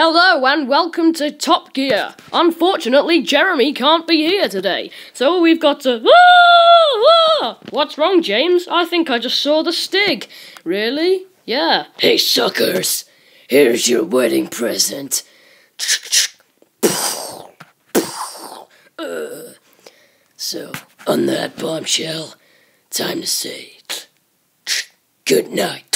Hello and welcome to Top Gear. Unfortunately, Jeremy can't be here today, so we've got to... What's wrong, James? I think I just saw the Stig. Really? Yeah. Hey, suckers. Here's your wedding present. So, on that bombshell, time to say good night.